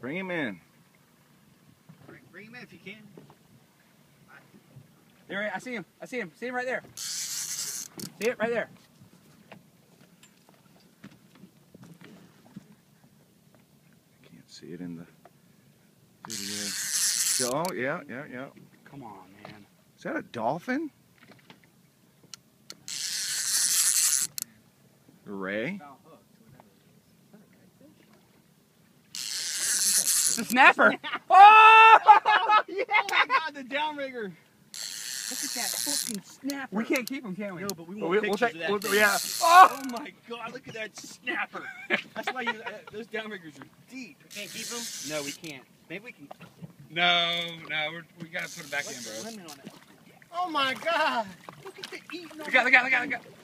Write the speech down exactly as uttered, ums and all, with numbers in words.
Bring him in. Bring, bring him in if you can. There, I see him. I see him. See him right there. See it right there. I can't see it in the video. So, oh, yeah, yeah, yeah. Come on, man. Is that a dolphin? Ray? It's a snapper. Oh! Yeah! Oh my God, the downrigger. Look at that fucking snapper. We can't keep him, can we? No, but we But want we'll pictures take, of that we'll, thing. yeah. Oh! Oh! My God, look at that snapper. That's why you, uh, those downriggers are deep. We can't keep them? No, we can't. Maybe we can. No, no, we're, we gotta put it back What's in, the bro. limit on it? Oh my God! Look at the eating. Look out! Look out! Look out! Look out!